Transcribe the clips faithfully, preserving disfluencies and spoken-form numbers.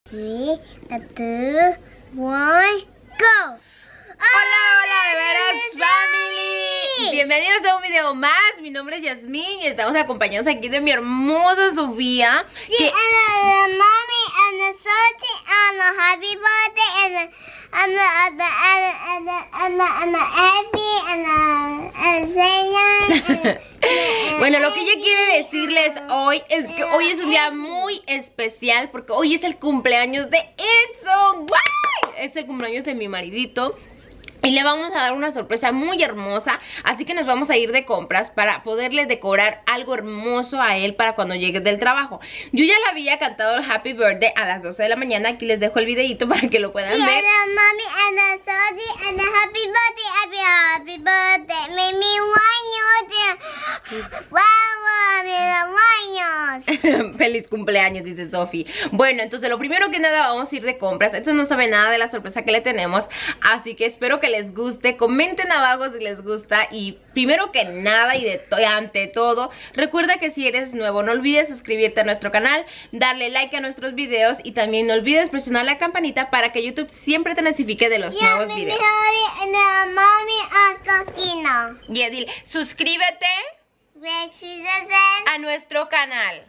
three, a two, one, go. Hola, hola, de veras, family. Bienvenidos a un video más. Mi nombre es Yasmín y estamos acompañados aquí de mi hermosa Sofía. Sí, que... and the mommy and the salty and the happy birthday and the and the and the and the and the and the happy and the and the Bueno, lo que ella quiere decirles hoy es que hoy es un día muy especial porque hoy es el cumpleaños de Edson. ¡Guay! Es el cumpleaños de mi maridito. Y le vamos a dar una sorpresa muy hermosa. Así que nos vamos a ir de compras para poderle decorar algo hermoso a él para cuando llegue del trabajo. Yo ya le había cantado el Happy Birthday a las doce de la mañana. Aquí les dejo el videito para que lo puedan sí, ver. And the mommy and the salty and the happy birthday, happy happy birthday. Me me años. Wow, wow, años. Feliz cumpleaños, dice Sofi. Bueno, entonces lo primero que nada vamos a ir de compras. Esto no sabe nada de la sorpresa que le tenemos. Así que espero que les guste, comenten abajo si les gusta. Y primero que nada y de to ante todo, recuerda que si eres nuevo no olvides suscribirte a nuestro canal, darle like a nuestros videos y también no olvides presionar la campanita para que YouTube siempre te notifique de los yeah, nuevos videos. And the mommy and coquino. Y yeah, dile, suscríbete a nuestro canal.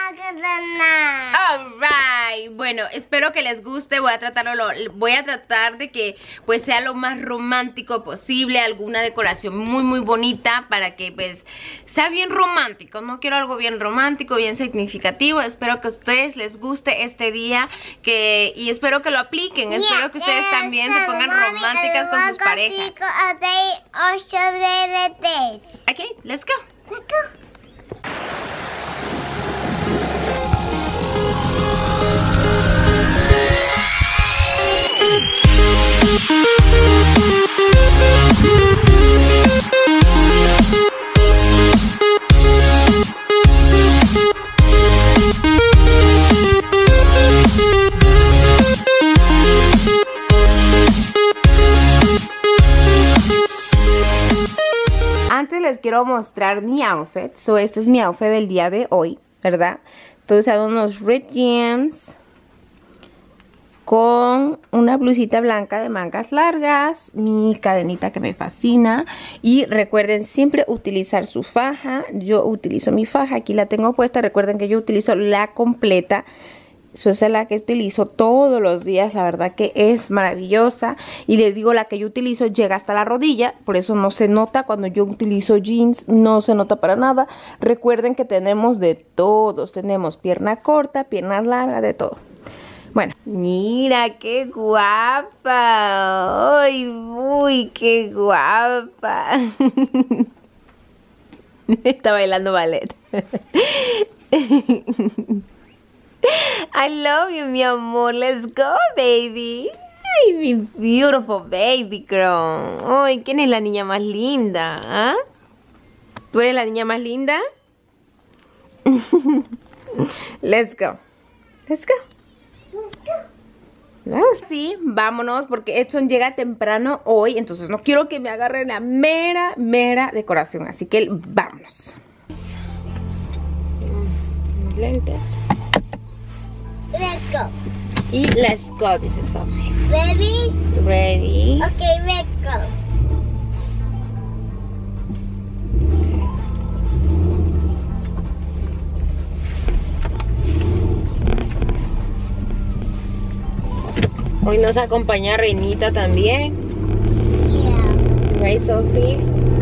Alright, bueno, espero que les guste. Voy a tratarlo, voy a tratar de que pues sea lo más romántico posible, alguna decoración muy muy bonita para que pues sea bien romántico. No quiero algo bien romántico, bien significativo. Espero que a ustedes les guste este día que y espero que lo apliquen. Yeah, espero que ustedes yeah, también se pongan románticas con sus parejas. Ok, let's go. Let's go. Antes les quiero mostrar mi outfit. So este es mi outfit del día de hoy, ¿verdad? Estoy usando unos red jeans con una blusita blanca de mangas largas, mi cadenita que me fascina. Y recuerden siempre utilizar su faja. Yo utilizo mi faja, aquí la tengo puesta. Recuerden que yo utilizo la completa. Eso es la que utilizo todos los días, la verdad que es maravillosa. Y les digo, la que yo utilizo llega hasta la rodilla, por eso no se nota cuando yo utilizo jeans, no se nota para nada. Recuerden que tenemos de todos, tenemos pierna corta, pierna larga, de todo. Bueno, mira qué guapa. Uy, uy, qué guapa. Está bailando ballet. I love you, mi amor. Let's go, baby. Ay, mi beautiful baby girl. Ay, ¿quién es la niña más linda? ¿Ah? ¿Tú eres la niña más linda? Let's go. Let's go. No, sí, vámonos porque Edson llega temprano hoy, entonces no quiero que me agarre la mera, mera decoración. Así que vámonos. Lentes. Let's go. Y let's go, dice Sophie. Ready? Ready. Okay, let's go. Hoy nos acompaña Reinita también. Yeah. Right, Sophie?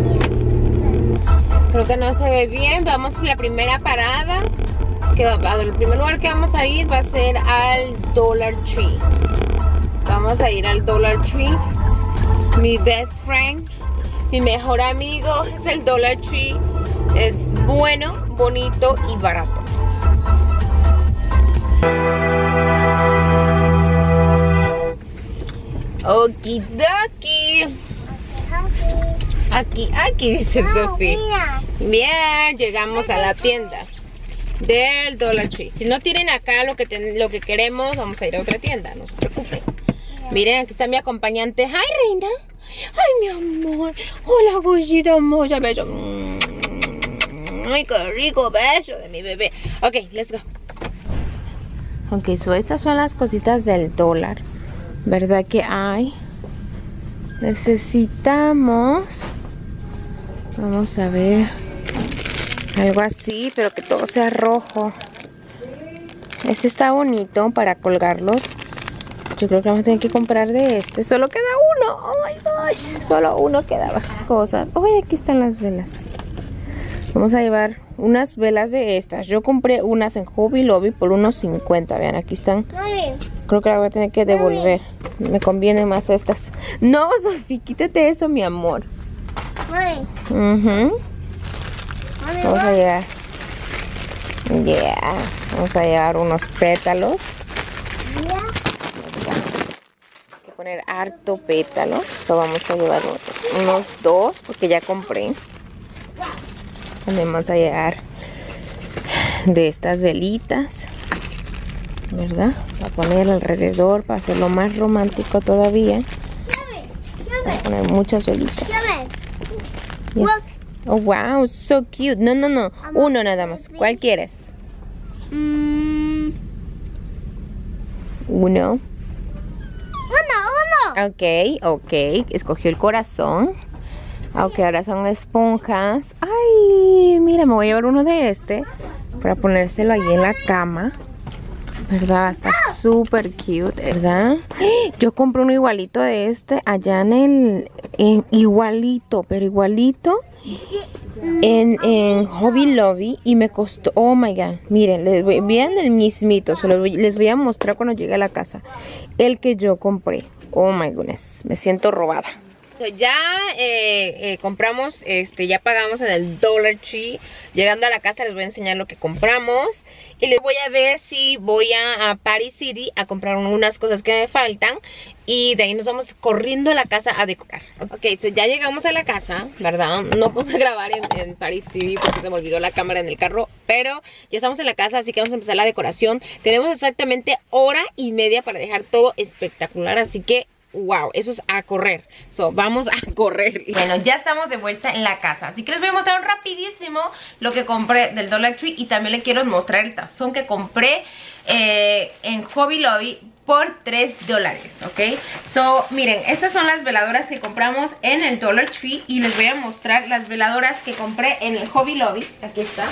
Yeah. Creo que no se ve bien. Vamos a la primera parada. Que va, el primer lugar que vamos a ir va a ser al Dollar Tree. Vamos a ir al Dollar Tree. Mi best friend, mi mejor amigo es el Dollar Tree. Es bueno, bonito y barato. Okidoki. Aquí, aquí dice Sophie. Bien, llegamos a la tienda del Dollar Tree. Si no tienen acá lo que ten, lo que queremos, vamos a ir a otra tienda, no se preocupen. Miren, aquí está mi acompañante. Ay, reina. Ay, mi amor. Hola, cosita hermosa. Beso. Ay, qué rico beso de mi bebé. Ok, let's go. Ok, so estas son las cositas del dólar, ¿verdad que hay? Necesitamos, vamos a ver, algo así, pero que todo sea rojo. Este está bonito para colgarlos. Yo creo que vamos a tener que comprar de este. Solo queda uno. Oh my gosh. Solo uno quedaba. Cosas. Oye, aquí están las velas. Vamos a llevar unas velas de estas. Yo compré unas en Hobby Lobby por unos cincuenta. Vean, aquí están. Mami. Creo que la voy a tener que devolver. Me convienen más estas. No, Sofía, quítate eso, mi amor. Mami. Uh-huh. Mami, Vamos a llevar. Yeah. Vamos a llevar unos pétalos. mira. Hay que poner harto pétalo. So vamos a llevar unos dos porque ya compré. También vamos a llevar de estas velitas, ¿verdad? Voy a poner alrededor para hacerlo más romántico todavía. Voy a poner muchas velitas. Yes. Oh, wow, so cute. No, no, no. Uno nada más. ¿Cuál quieres? Mm, Uno. uno, uno. Ok, ok. Escogió el corazón. Ok, ahora son esponjas. Ay, mira, me voy a llevar uno de este para ponérselo ahí en la cama. ¿Verdad? Está súper cute, ¿verdad? Yo compré uno igualito de este allá en el... En, igualito, pero igualito en, en Hobby Lobby y me costó... Oh my God, miren, les voy, vean el mismito. Se los voy, les voy a mostrar cuando llegue a la casa. El que yo compré. Oh my goodness, me siento robada. Ya eh, eh, compramos, este, ya pagamos en el Dollar Tree. Llegando a la casa les voy a enseñar lo que compramos. Y les voy a ver si voy a, a Party City a comprar unas cosas que me faltan. Y de ahí nos vamos corriendo a la casa a decorar. Ok, so ya llegamos a la casa, ¿verdad? No pude grabar en, en Party City porque se me olvidó la cámara en el carro. Pero ya estamos en la casa, así que vamos a empezar la decoración. Tenemos exactamente hora y media para dejar todo espectacular, así que... wow, eso es a correr. So, vamos a correr. Bueno, ya estamos de vuelta en la casa, así que les voy a mostrar rapidísimo lo que compré del Dollar Tree. Y también les quiero mostrar el tazón que compré eh, en Hobby Lobby por tres dólares, ¿ok? So, miren, estas son las veladoras que compramos en el Dollar Tree. Y les voy a mostrar las veladoras que compré en el Hobby Lobby. Aquí está.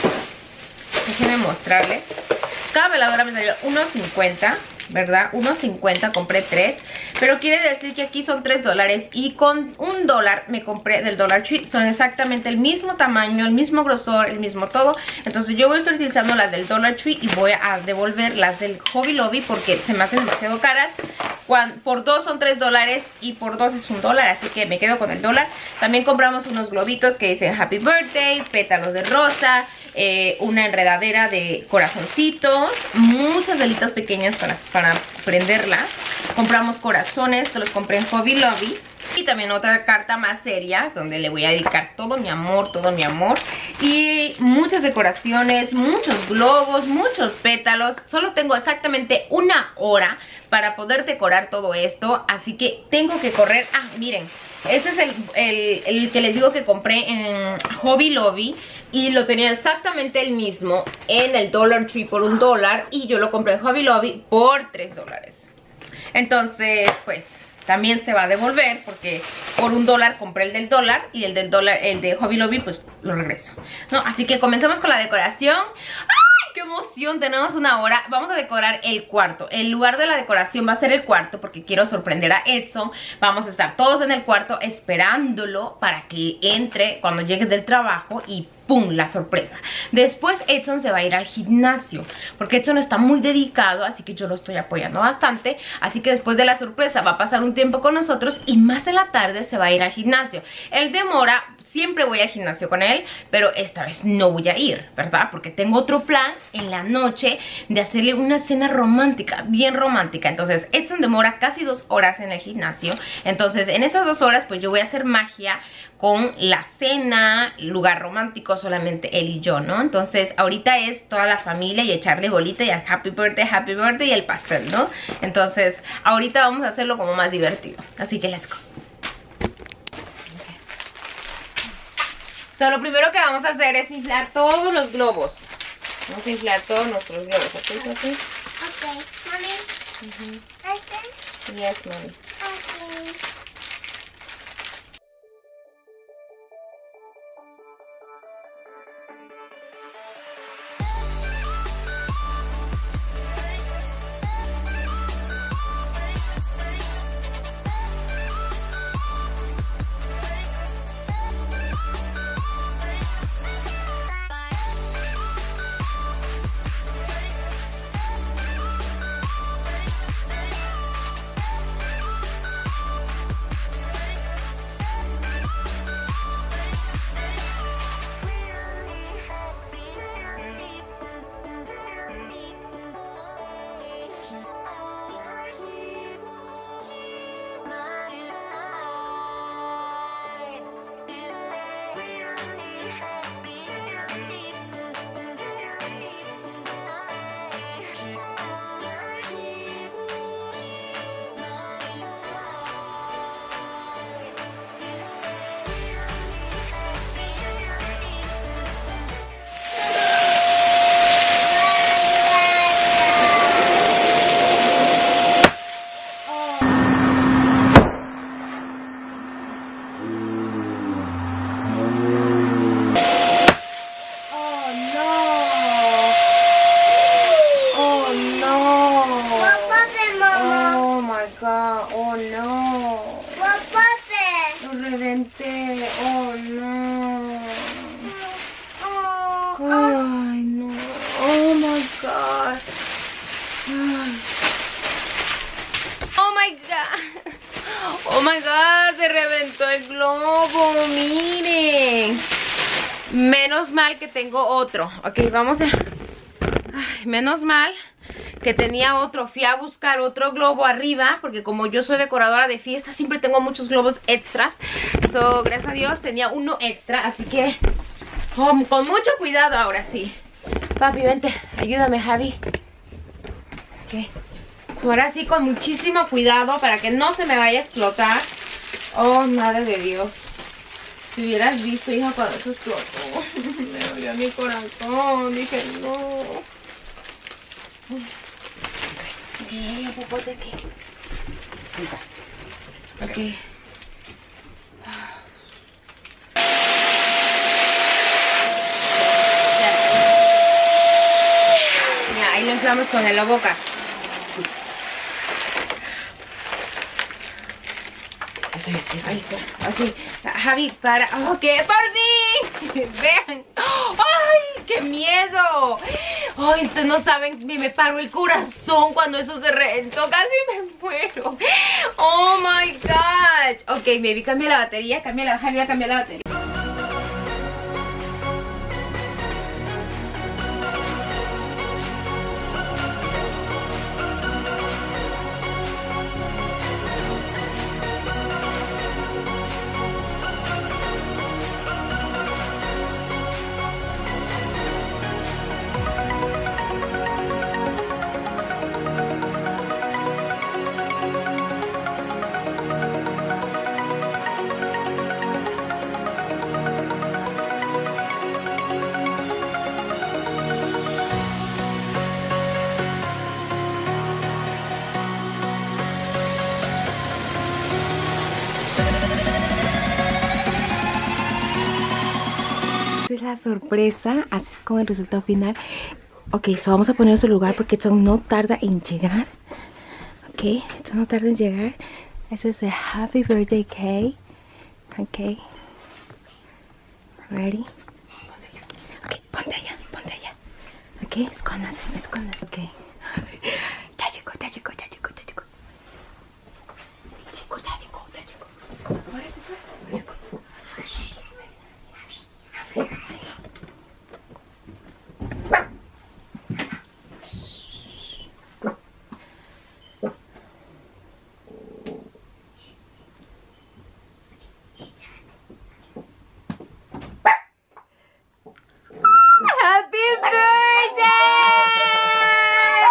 Déjenme mostrarles. Cada veladora me salió uno cincuenta, ¿verdad? uno cincuenta, compré tres. Pero quiere decir que aquí son tres dólares. Y con un dólar me compré del Dollar Tree. Son exactamente el mismo tamaño, el mismo grosor, el mismo todo. Entonces yo voy a estar utilizando las del Dollar Tree y voy a devolver las del Hobby Lobby porque se me hacen demasiado caras. Cuando, por dos son tres dólares y por dos es un dólar, así que me quedo con el dólar. También compramos unos globitos que dicen Happy Birthday, pétalos de rosa, eh, una enredadera de corazoncitos, muchas velitas pequeñas para, para prenderlas. Compramos corazones, que los compré en Hobby Lobby. Y también otra carta más seria, donde le voy a dedicar todo mi amor, todo mi amor. Y muchas decoraciones, muchos globos, muchos pétalos. Solo tengo exactamente una hora para poder decorar todo esto, así que tengo que correr. Ah, miren, este es el, el, el que les digo que compré en Hobby Lobby. Y lo tenía exactamente el mismo en el Dollar Tree por un dólar. Y yo lo compré en Hobby Lobby por tres dólares. Entonces, pues... también se va a devolver porque por un dólar compré el del dólar y el del dólar, el de Hobby Lobby, pues lo regreso. No, así que comencemos con la decoración. ¡Ay, qué emoción! Tenemos una hora. Vamos a decorar el cuarto. El lugar de la decoración va a ser el cuarto porque quiero sorprender a Edson. Vamos a estar todos en el cuarto esperándolo para que entre cuando llegue del trabajo y ¡pum! La sorpresa. Después Edson se va a ir al gimnasio porque Edson está muy dedicado, así que yo lo estoy apoyando bastante. Así que después de la sorpresa va a pasar un tiempo con nosotros y más en la tarde se va a ir al gimnasio. Él demora, siempre voy al gimnasio con él, pero esta vez no voy a ir, ¿verdad? Porque tengo otro plan en la noche de hacerle una cena romántica, bien romántica. Entonces Edson demora casi dos horas en el gimnasio. Entonces en esas dos horas pues yo voy a hacer magia con la cena, lugar romántico, solamente él y yo, ¿no? Entonces ahorita es toda la familia y echarle bolita y a Happy Birthday, Happy Birthday y el pastel, ¿no? Entonces ahorita vamos a hacerlo como más divertido. Así que let's go. So, lo primero que vamos a hacer es inflar todos los globos. Vamos a inflar todos nuestros globos, ¿ok? ¿Ok? Ok. Okay, mommy. Mm-hmm. Okay. Yes, mommy. Okay. Oh my god, se reventó el globo, miren. Menos mal que tengo otro. Ok, vamos a... Ay, menos mal que tenía otro. Fui a buscar otro globo arriba, porque como yo soy decoradora de fiestas, siempre tengo muchos globos extras. So, gracias a Dios tenía uno extra, así que oh, con mucho cuidado ahora sí. Papi, vente, ayúdame, Javi. Ok. So, ahora sí con muchísimo cuidado para que no se me vaya a explotar. Oh, madre de Dios. Si hubieras visto, hija, cuando eso explotó. Me dolió mi corazón. Dije, no. Ok, un popote aquí. Ok. Ya, ahí lo inflamos con el boca. Ahí está, así. Javi, para. ¡Ok, por fin! Vean. ¡Ay, qué miedo! ¡Ay, ustedes no saben! Me paró el corazón cuando eso se reventó. Casi me muero. ¡Oh, my gosh! Ok, baby, cambia la batería. Cambia la, Javi, cambia la batería. Es la sorpresa, así es como el resultado final. Ok, so vamos a poner en su lugar porque esto no tarda en llegar. Ok, esto no tarda en llegar. Ese es el Happy Birthday Cake. Ok. Ready? Ok, ponte allá, ponte allá. Ok, escóndase, escóndase. Ok. Ya llegó, ya llegó, ya llegó, ya llegó. Chico, ya llegó, ya llegó. Happy birthday!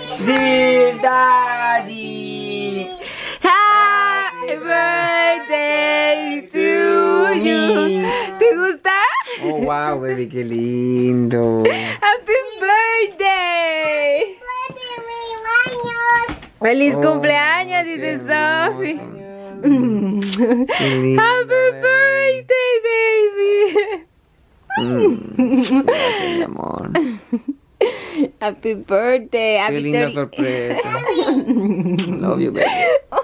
Dear Daddy. Happy birthday to you. ¿Te gusta? Oh, wow, baby, qué lindo. Happy birthday. Feliz Oh, cumpleaños, qué dice hermoso. Sophie. Qué lindo, Happy bebé. birthday, baby. Mm, gracias, mi amor. Happy birthday. Qué Happy linda thirty. sorpresa. Love you, baby.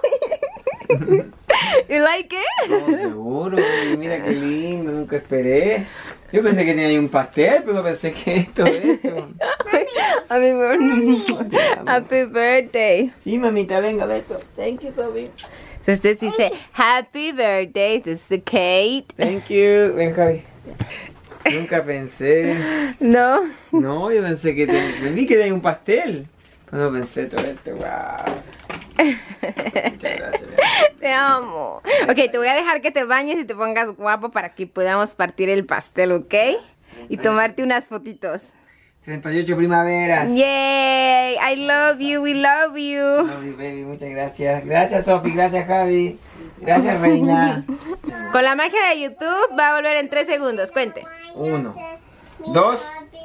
You like it? No, seguro, baby. Mira qué lindo. Nunca esperé. Yo pensé que tenía ahí un pastel, pero pensé que esto, esto. Happy birthday. Happy birthday. Sí, mamita, venga, beso. Thank you, baby. Entonces dice, Happy birthday, this is Kate. Thank you. Ven, Javi. Nunca pensé. No. No, yo pensé que te... vi que tenía un pastel. Pero no pensé todo esto. Wow. Muchas gracias. Te amo. Ok, te voy a dejar que te bañes y te pongas guapo para que podamos partir el pastel, ¿ok? Y tomarte unas fotitos. treinta y ocho primaveras. Yay, I love you, we love you. Love you, baby. Muchas gracias. Gracias, Sofi. Gracias, Javi. Gracias, Reina. Con la magia de YouTube va a volver en tres segundos, cuente. Uno, dos,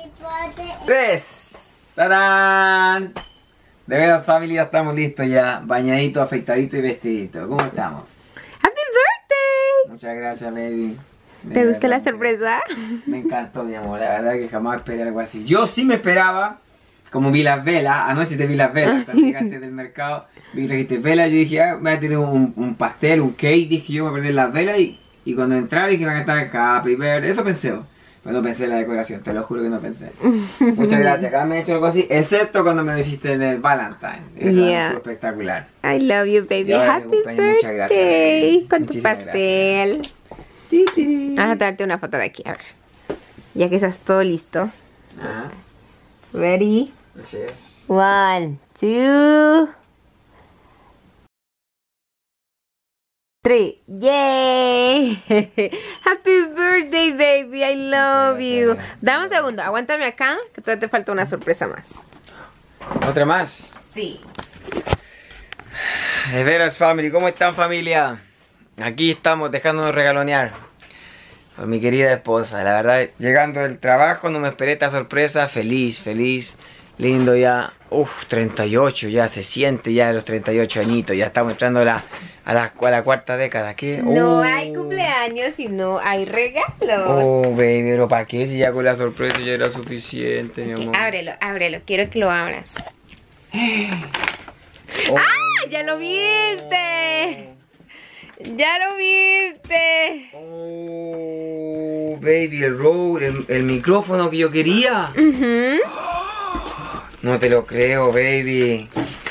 tres. ¡Tarán! De veras, familia, estamos listos ya. Bañadito, afeitadito y vestidito. ¿Cómo estamos? Happy birthday. Muchas gracias, baby. De ¿Te gustó la verdad, sorpresa? Me encantó, mi amor. La verdad que jamás esperé algo así. Yo sí me esperaba, como vi las velas. Anoche te vi las velas cuando llegaste del mercado. Vi que trajiste velas. Yo dije, ah, voy a tener un, un pastel, un cake. Dije, yo me voy a perder las velas. Y, y cuando entraba dije, van a estar Happy Birthday. Eso pensé. Pero no pensé en la decoración, te lo juro que no pensé. Muchas gracias. Acá me he hecho algo así, excepto cuando me lo hiciste en el Valentine. Eso Yeah. fue espectacular. I love you, baby. Y ahora mi Happy cumpleaños, muchas gracias, birthday. baby. Con tu Muchísimas pastel. Ti, ti, ti. Vamos a darte una foto de aquí, a ver. Ya que estás todo listo. Ajá, Ready? así es. One, two, three. Yay! Happy birthday, baby. I love Muchas you. gracias. Dame un segundo, aguántame acá, que todavía te falta una sorpresa más. Otra más. Sí. De veras, family, ¿cómo están, familia? Aquí estamos dejándonos regalonear por mi querida esposa. La verdad, llegando del trabajo no me esperé esta sorpresa. Feliz, feliz, lindo ya. Uf, treinta y ocho, ya se siente ya los treinta y ocho añitos. Ya estamos entrando a la, a la, a la cuarta década. ¿Qué? No Oh. hay cumpleaños y no hay regalos. Oh, baby, pero ¿para qué? Si ya con la sorpresa ya era suficiente, mi amor. Ábrelo, ábrelo, quiero que lo abras. Oh, ¡Ah! ¡Ya lo viste! ¡Ya lo viste! oh, baby, el roll, el, el micrófono que yo quería. Ujú. No te lo creo, baby.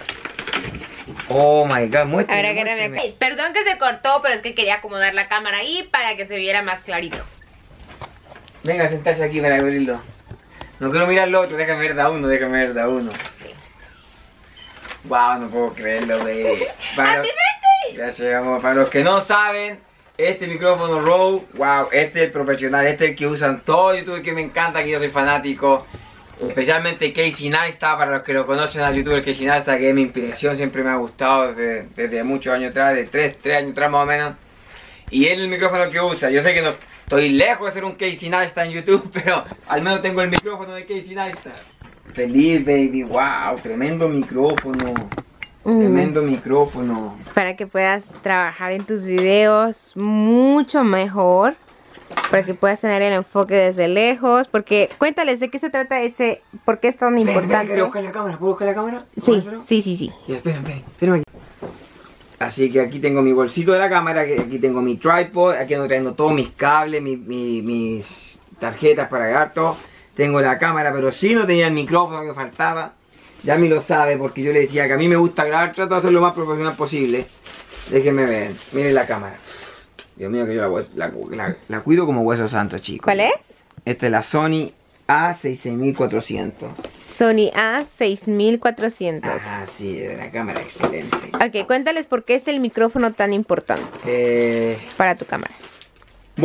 Oh my god, muéstrame. Ahora agárrame acá. Perdón que se cortó, pero es que quería acomodar la cámara ahí para que se viera más clarito. Venga a sentarse aquí para abrirlo. No quiero mirar lo otro, déjame ver de a uno, déjame ver de a uno. Sí. Wow, no puedo creerlo, baby. Para ¡Happy los- birthday! Gracias, amor. Para los que no saben, este micrófono Rode, wow, este es el profesional, este es el que usan todos youtubers que me encanta, que yo soy fanático. Especialmente Casey Neistat, para los que lo conocen al youtuber Casey Neistat, que es mi inspiración, siempre me ha gustado desde, desde muchos años atrás, de tres, tres años atrás más o menos. Y él es el micrófono que usa. Yo sé que no estoy lejos de ser un Casey Neistat en YouTube, pero al menos tengo el micrófono de Casey Neistat. Feliz, baby, wow, tremendo micrófono. Tremendo micrófono. Es para que puedas trabajar en tus videos mucho mejor. Para que puedas tener el enfoque desde lejos. Porque cuéntales de qué se trata ese. ¿Por qué es tan importante? ¿Puedo buscar la cámara? ¿Puedo buscar la cámara? ¿Puedo Sí, hacerlo? sí, sí, sí. Ya, esperen, esperen, esperen aquí. Así que aquí tengo mi bolsito de la cámara, que aquí tengo mi tripod, aquí ando trayendo todos mis cables, mi- mi- mis tarjetas para grabar todo. Tengo la cámara, pero sí no tenía el micrófono que faltaba. Ya me lo sabe, porque yo le decía que a mí me gusta grabar, trato de hacer lo más profesional posible. Déjenme ver, miren la cámara. Dios mío, que yo la, hue- la, la- la cuido como hueso santo, chicos. ¿Cuál es? Esta es la Sony A seis mil cuatrocientos. Sony A seis mil cuatrocientos. Ah, sí, la cámara excelente. Ok, cuéntales por qué es el micrófono tan importante Eh, para tu cámara. bueno,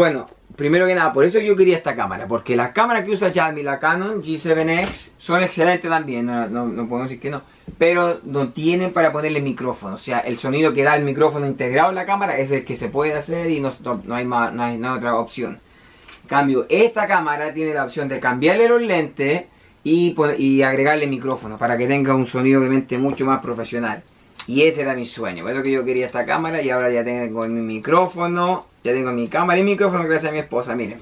primero que nada, por eso yo quería esta cámara, porque las cámaras que usa Xiaomi, la Canon G siete X, son excelentes también, no, no, no podemos decir que no, pero no tienen para ponerle micrófono, o sea, el sonido que da el micrófono integrado en la cámara es el que se puede hacer y no, no, no hay, más, no, hay, no hay otra opción. En cambio, esta cámara tiene la opción de cambiarle los lentes y, y agregarle micrófono para que tenga un sonido obviamente mucho más profesional. Y ese era mi sueño, por eso que yo quería esta cámara y ahora ya tengo mi micrófono, ya tengo mi cámara y micrófono gracias a mi esposa, miren.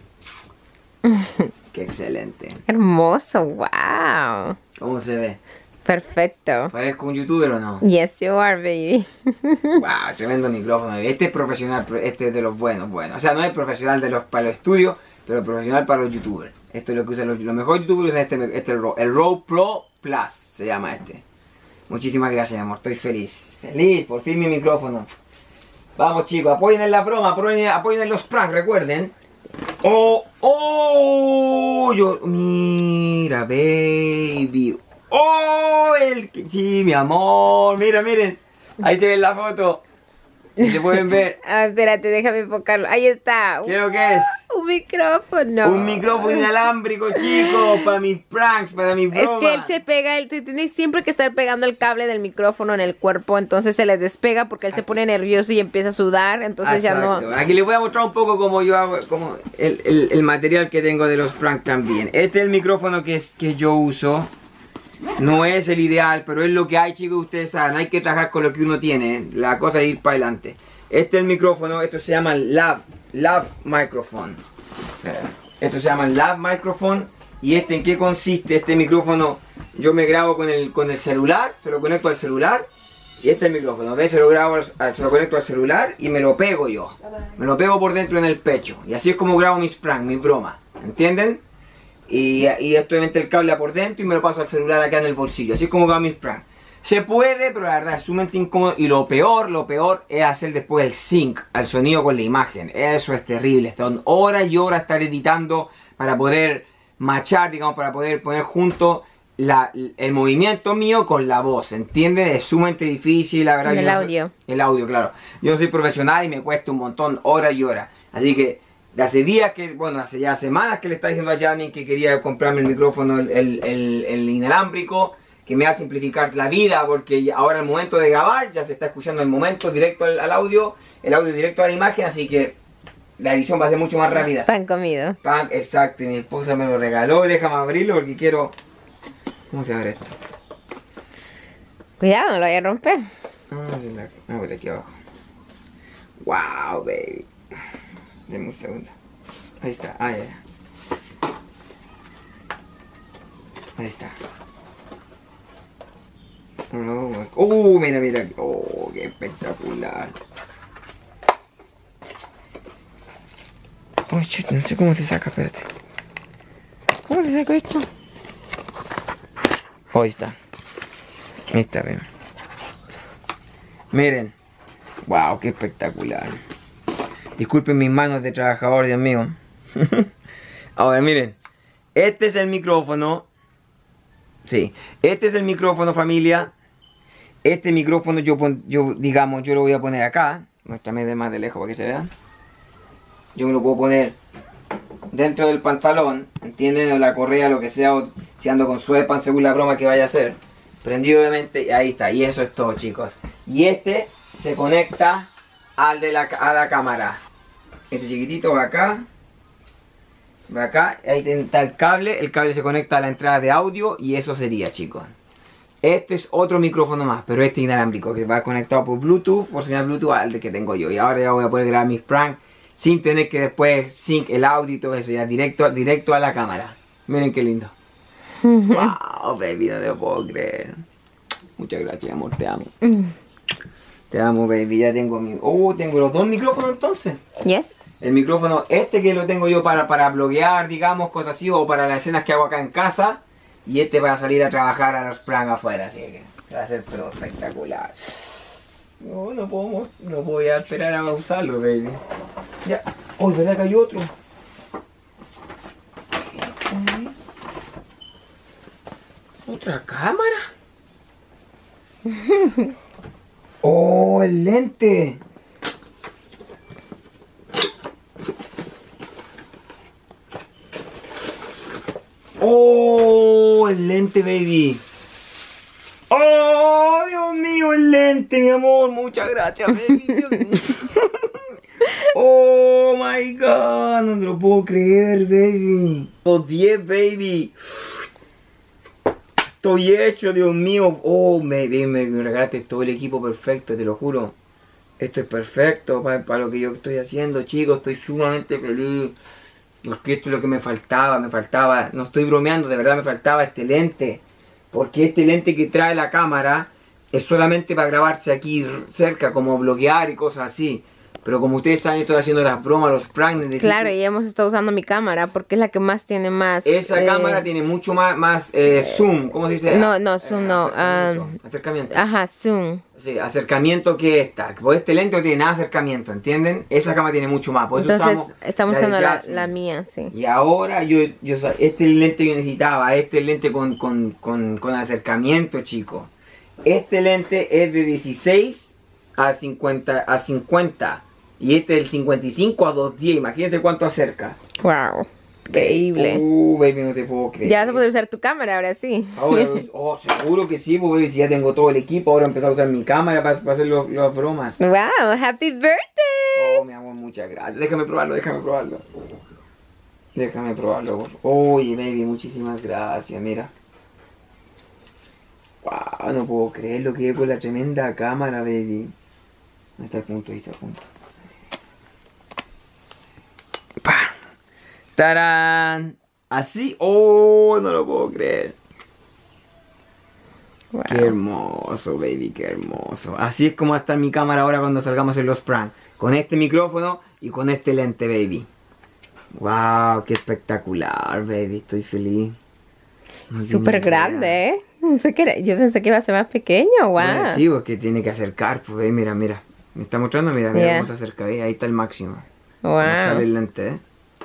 Qué excelente. Hermoso, wow. ¿Cómo se ve? Perfecto. ¿Parezco un youtuber o no? Yes, you are, baby. Wow, tremendo micrófono. Este es profesional, este es de los buenos, buenos. O sea, no es profesional de los, para los estudios, pero profesional para los youtubers. Esto es lo que usan los, los mejores youtubers, usan este, este el, el Rode Pro Plus, se llama este. Muchísimas gracias, mi amor, estoy feliz. Feliz, por fin mi micrófono. Vamos, chicos, apoyen en la broma, apoyen, apoyen en los pranks, recuerden. Oh, oh, yo, mira, baby. Oh, el que, sí, mi amor, mira, miren. Ahí se ve la foto. Si se pueden ver. Ah, espérate, déjame enfocarlo. Ahí está. ¿Qué es lo que es? Un micrófono. Un micrófono inalámbrico, chicos, para mis pranks, para mis bromas. Es que él se pega, él tiene siempre que estar pegando el cable del micrófono en el cuerpo, entonces se le despega porque él se pone nervioso y empieza a sudar, entonces Exacto. ya no... Aquí les voy a mostrar un poco cómo yo hago, como el, el, el material que tengo de los pranks también. Este es el micrófono que, es, que yo uso. No es el ideal, pero es lo que hay, chicos, ustedes saben. Hay que trabajar con lo que uno tiene. La cosa es ir para adelante. Este es el micrófono, esto se llama Lav, Lav Microphone. Esto se llama Lav Microphone. ¿Y este en qué consiste? Este micrófono yo me grabo con el, con el celular, se lo conecto al celular. Y este es el micrófono, ¿ves? Se lo grabo, al, se lo conecto al celular y me lo pego yo. Me lo pego por dentro en el pecho. Y así es como grabo mis pranks, mis bromas. ¿Entienden? Y, y esto obviamente el cable por dentro y me lo paso al celular acá en el bolsillo. Así es como grabo mis pranks. Se puede, pero la verdad es sumamente incómodo. Y lo peor, lo peor es hacer después el sync al sonido con la imagen. Eso es terrible. Son horas y horas estar editando para poder machar, digamos, para poder poner junto la, el movimiento mío con la voz. ¿Entiendes? Es sumamente difícil, la verdad. El no audio. Soy, el audio, claro. Yo no soy profesional y me cuesta un montón, horas y horas. Así que de hace días que, bueno, hace ya semanas que le está diciendo a Janine que quería comprarme el micrófono, el, el, el, el inalámbrico, que me va a simplificar la vida, porque ahora el momento de grabar ya se está escuchando el momento directo al, al audio, el audio directo a la imagen, así que la edición va a ser mucho más rápida. Pan comido. Pan, exacto, y mi esposa me lo regaló, déjame abrirlo porque quiero... ¿Cómo se abre esto? Cuidado, no lo vaya a romper. Ah, por aquí abajo. Wow, baby. Deme un segundo. Ahí está, ah, ya. Ahí está. Uh, mira, mira. Oh, qué espectacular. Oh, shit, no sé cómo se saca, espérate. ¿Cómo se saca esto? Oh, ahí está. Ahí está, ven. Miren. Wow, qué espectacular. Disculpen mis manos de trabajador, Dios mío. Ahora, miren. Este es el micrófono. Sí. Este es el micrófono, familia. Este micrófono yo, yo, digamos, yo lo voy a poner acá. Muéstrame de más de lejos para que se vea. Yo me lo puedo poner dentro del pantalón, ¿entienden? O la correa, lo que sea, o si ando con sweatpants según la broma que vaya a hacer. Prendido obviamente, y ahí está. Y eso es todo, chicos. Y este se conecta al de la, a la cámara. Este chiquitito va acá. Va acá, ahí está el cable. El cable se conecta a la entrada de audio y eso sería, chicos. Este es otro micrófono más, pero este inalámbrico que va conectado por Bluetooth, por señal Bluetooth al de que tengo yo. Y ahora ya voy a poder grabar mis pranks sin tener que después sync el audio y todo eso, ya directo, directo a la cámara. Miren qué lindo. Wow, baby, no te lo puedo creer. Muchas gracias, amor, te amo. Te amo, baby, ya tengo mi... Oh, tengo los dos micrófonos entonces. Yes. El micrófono este que lo tengo yo para, para bloguear, digamos, cosas así, o para las escenas que hago acá en casa. Y este para salir a trabajar a los pranks afuera, así que va a ser pero espectacular. No, no puedo, no voy a esperar a usarlo, baby. Ya. Oh, ¿verdad que hay otro? ¿Otra cámara? Oh, el lente. lente, baby. ¡Oh, Dios mío, el lente, mi amor! Muchas gracias, baby. Dios mío. Oh, my God. No te lo puedo creer, baby. Los diez, baby. Estoy hecho, Dios mío. Oh, baby, me, me regalaste todo el equipo perfecto, te lo juro. Esto es perfecto para, para lo que yo estoy haciendo, chicos. Estoy sumamente feliz. Porque esto es lo que me faltaba, me faltaba. No estoy bromeando, de verdad me faltaba este lente. Porque este lente que trae la cámara es solamente para grabarse aquí cerca, como bloguear y cosas así. Pero como ustedes saben, yo estoy haciendo las bromas, los pranks. Claro, y hemos estado usando mi cámara porque es la que más tiene más... Esa eh... cámara tiene mucho más, más eh, zoom, ¿cómo se dice? No, no, zoom, eh, no. Acercamiento. Um, acercamiento. Ajá, zoom. Sí, acercamiento que esta. Pues este lente no tiene nada de acercamiento, ¿entienden? Esa cámara tiene mucho más. Por eso Entonces, usamos estamos la de usando la, Jasmine. la mía, sí. Y ahora yo, yo, este lente yo necesitaba, este lente con, con, con, con acercamiento, chicos. Este lente es de dieciséis a cincuenta, a cincuenta. Y este es del cincuenta y cinco a doscientos diez. Imagínense cuánto acerca. Wow, increíble. Uh, baby, no te puedo creer. Ya vas a poder usar tu cámara ahora sí. Ahora, oh, seguro que sí, pues, baby, si ya tengo todo el equipo. Ahora empezar a usar mi cámara para, para hacer los, las bromas. Wow, happy birthday. Oh, mi amor, muchas gracias. Déjame probarlo, déjame probarlo. Déjame probarlo. Oye, baby, muchísimas gracias, mira. Wow, no puedo creer lo que es con la tremenda cámara, baby. Ahí está el punto, ahí está el punto. ¡Pah! ¡Tarán! Así, oh, no lo puedo creer. Wow. Qué hermoso, baby, qué hermoso. Así es como va a estar mi cámara ahora cuando salgamos en los pranks. Con este micrófono y con este lente, baby. Wow, qué espectacular, baby, estoy feliz. No Súper grande, ¿eh? Pensé que era- yo pensé que iba a ser más pequeño, wow. Bueno, sí, porque tiene que acercar, pues, baby, mira, mira. Me está mostrando, mira, mira Yeah. cómo se acerca, ¿eh? Ahí está el máximo. Wow. No sale el lente, ¿eh?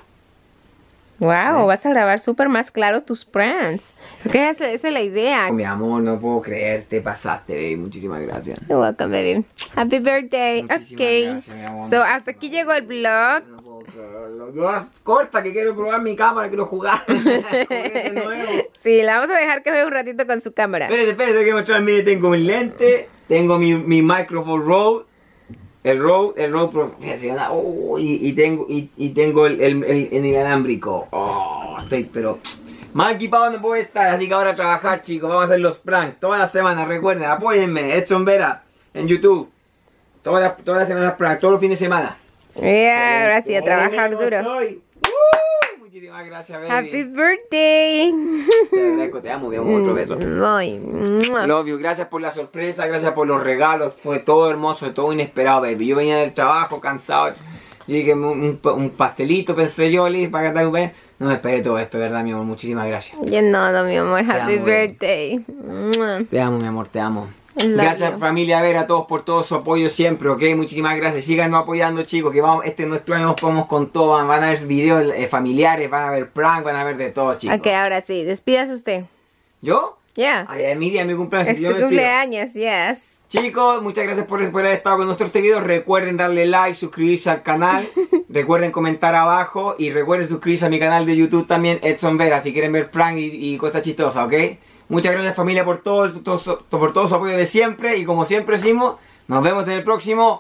Wow, ¿Eh? vas a grabar súper más claro tus pranks. Es que esa, esa es la idea. Mi amor, no puedo creer, te pasaste, baby. Muchísimas gracias. You're welcome, baby. Happy birthday. Muchísimas Ok. gracias, mi amor. So, hasta aquí llegó el vlog. No puedo creerlo. No, corta, que quiero probar mi cámara, quiero jugar. Juguete nuevo. Sí, la vamos a dejar que juegue un ratito con su cámara. Espérate, espérate, tengo que mostrar, mire, tengo mi lente, tengo mi, mi microphone Rode, el Rode, el Rode profesional, oh, y, y tengo, y, y tengo el, el, el, el inalámbrico. Oh, estoy, pero más equipado no puedo estar, así que ahora a trabajar, chicos, vamos a hacer los pranks todas las semanas, recuerden, apóyenme, Edson Vera, en YouTube, todas las, todas las semanas pranks, todos los fines de semana. Yeah, ahora sí, a Oye, trabajar ¿cómo duro. estoy? Uh, muchísimas gracias, baby. Happy birthday. Te agradezco, te amo, te amo, otro beso. Muy. Love you, gracias por la sorpresa, gracias por los regalos, fue todo hermoso, todo inesperado, baby. Yo venía del trabajo cansado, yo dije un, un, un pastelito, pensé yo, Liz, para que te un no me esperé todo esto, ¿verdad, mi amor? Muchísimas gracias. Yo no, no, mi amor. Happy amo, birthday. Te amo, mi amor, te amo. I love Gracias you. familia Vera, a todos por todo su apoyo siempre, ok, muchísimas gracias, síganos apoyando chicos, que vamos, este es nuestro año, vamos con todo, van, van a ver videos eh, familiares, van a ver prank, van a ver de todo chicos. Ok, ahora sí, despídase usted. ¿Yo? Ya. Ay, es mi día, mi cumpleaños, Es yo tu me despido. cumpleaños, yes. Chicos, muchas gracias por, por haber estado con nuestro este video. Recuerden darle like, suscribirse al canal. Recuerden comentar abajo. Y recuerden suscribirse a mi canal de YouTube también, Edson Vera, si quieren ver prank y, y cosas chistosas, ¿ok? Muchas gracias familia por todo, todo, por todo su apoyo de siempre. Y como siempre decimos, nos vemos en el próximo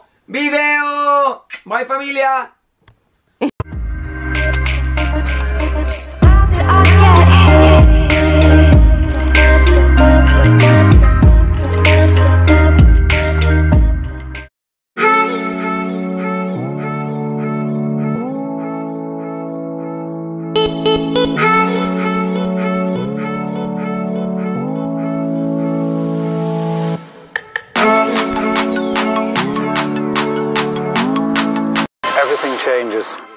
video. Bye familia. Everything changes.